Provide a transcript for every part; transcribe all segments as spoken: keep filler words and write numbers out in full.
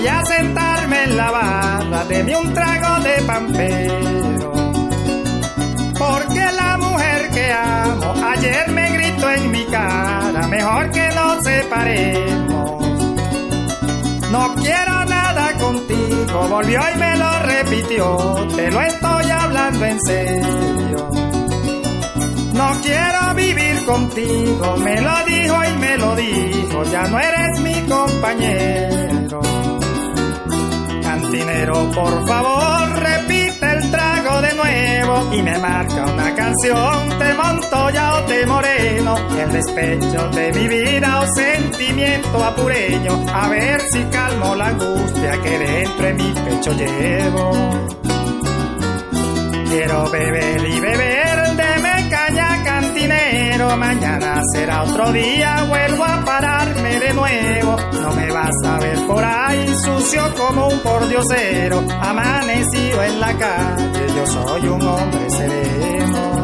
Voy a sentarme en la barra, deme un trago de pampero, porque la mujer que amo ayer me gritó en mi cara, mejor que nos separemos. No quiero nada contigo, volvió y me lo repitió, te lo estoy hablando en serio. No quiero vivir contigo, me lo dijo y me lo dijo, ya no eres mi compañero. Cantinero, por favor, repite el trago de nuevo y me marca una canción de Montoya o de Moreno, el despecho de mi vida o sentimiento apureño, a ver si calmo la angustia que dentro de mi pecho llevo. Quiero beber y beber, deme caña, cantinero, mañana será otro día, vuelvo a pararme de nuevo. No me vas a ver por ahí sucio como un pordiosero, amanecido en la calle, yo soy un hombre sereno.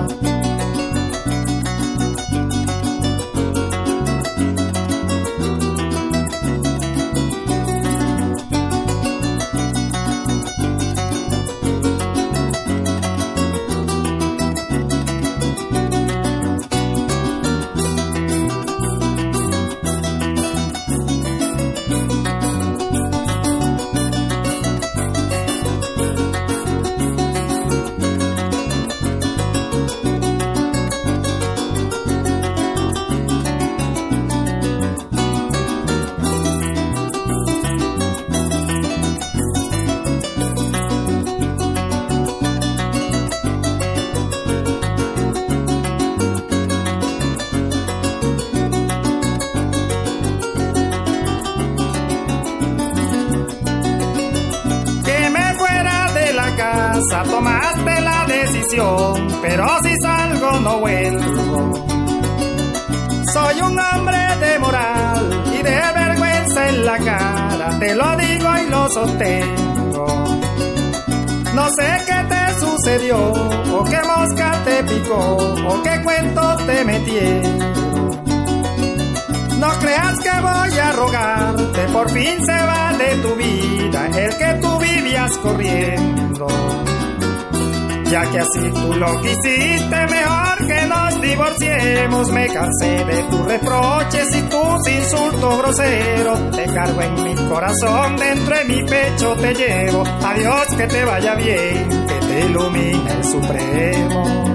Tomaste la decisión, pero si salgo no vuelvo. Soy un hombre de moral y de vergüenza en la cara, te lo digo y lo sostengo. No sé qué te sucedió, o qué mosca te picó, o qué cuento te metieron. No creas que voy a rogarte, por fin se va de tu vida el que tú vivías corriendo. Ya que así tú lo quisiste, mejor que nos divorciemos. Me cansé de tus reproches y tus insultos groseros. Te cargo en mi corazón, dentro de mi pecho te llevo. Adiós, que te vaya bien, que te ilumine el Supremo.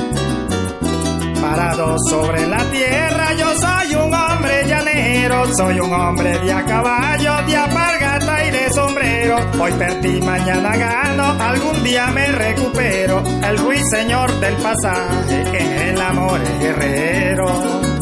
Parado sobre la tierra, yo soy un hombre llanero, soy un hombre de a caballo, de alpargata y de sombrero. Hoy perdí, mañana gano, algún día me recupero. El ruiseñor del pasaje, en el amor es guerrero.